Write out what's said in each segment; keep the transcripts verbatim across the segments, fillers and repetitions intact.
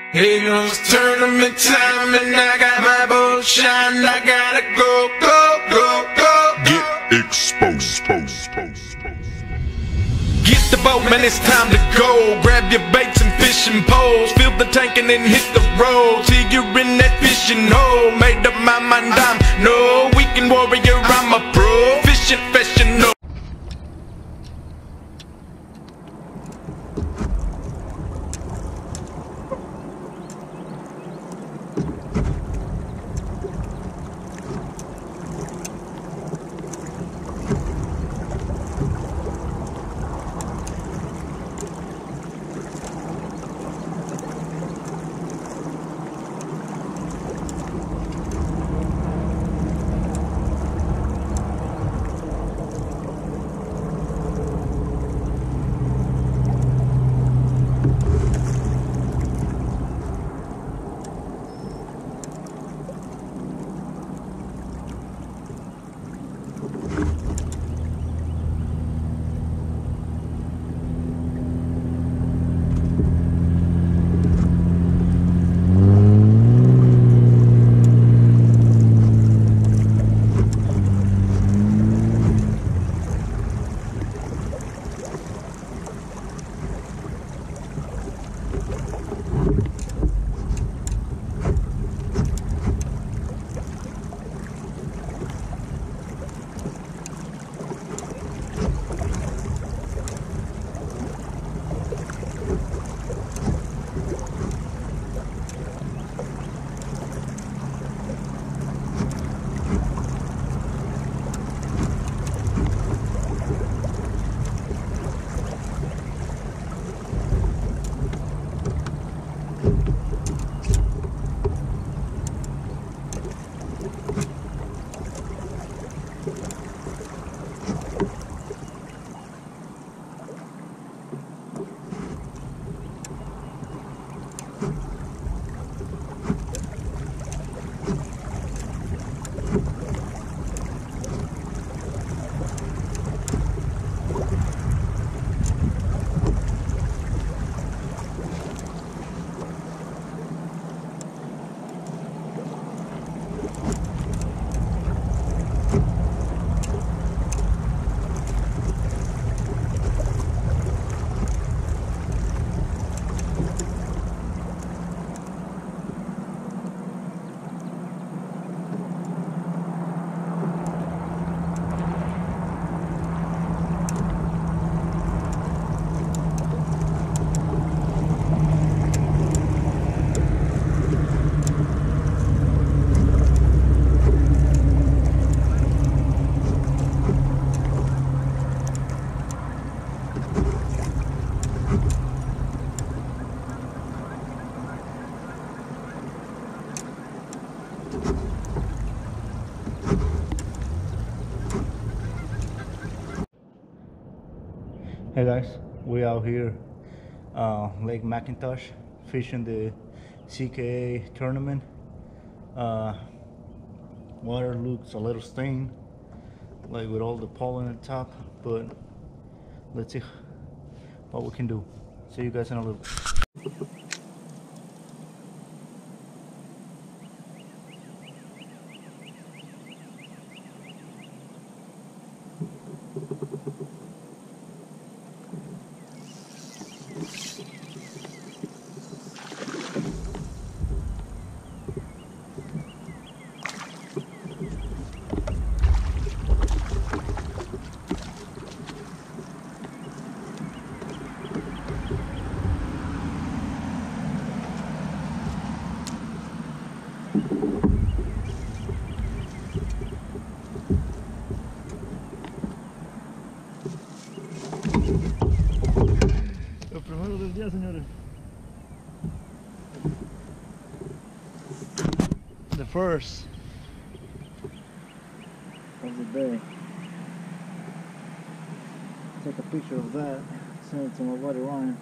Here goes tournament time and I got my boat shine. I gotta go, go, go, go. Get exposed, exposed, exposed. Get the boat, man, it's time to go. Grab your baits and fishing poles. Fill the tank and then hit the road. See you're in that fishing hole. Made up my mind, I'm no weekend warrior, I'm a pro. Fishing, fishing, no. Hey guys, we out here, uh, Lake Mackintosh, fishing the C K A tournament. Uh, water looks a little stained, like with all the pollen at the top, but let's see what we can do. See you guys in a little. El primero del día, señores. The first of the day. Take a picture of that, send it to my buddy Ryan.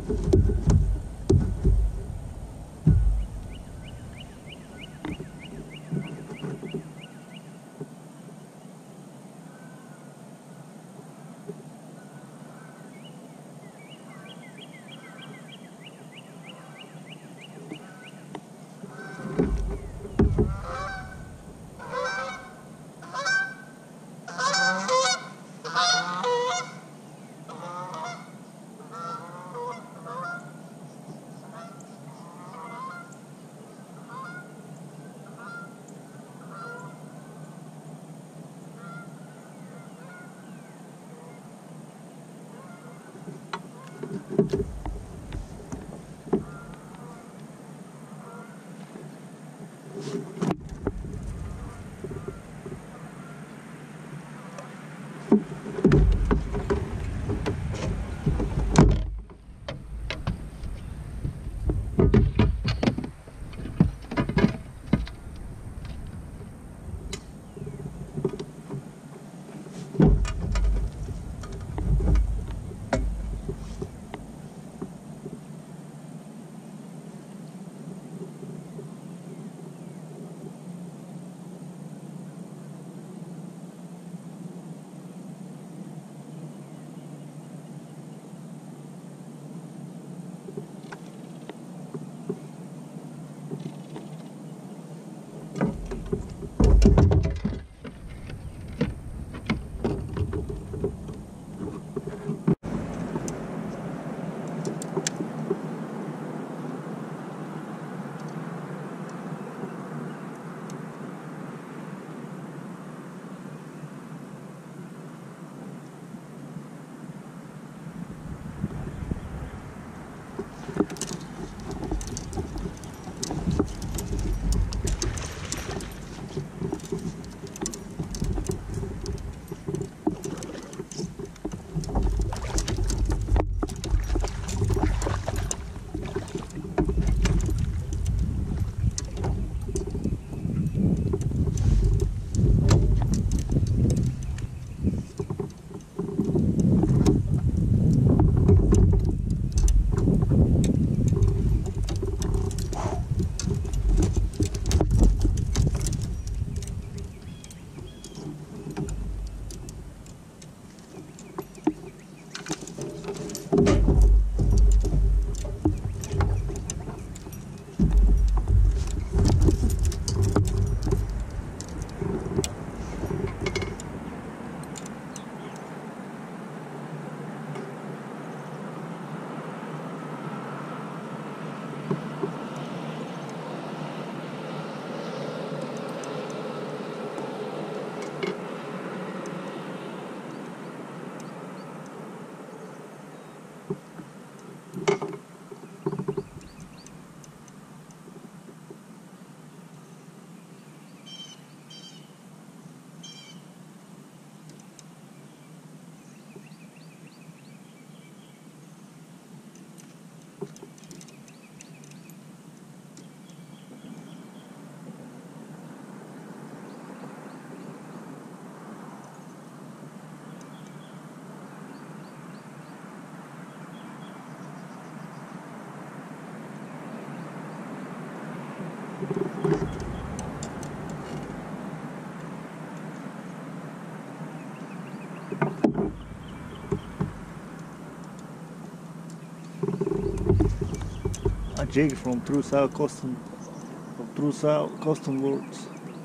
A jig from True South Custom, from True South Custom Works,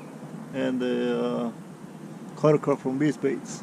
and a uh, cutter cup from Beast Baits.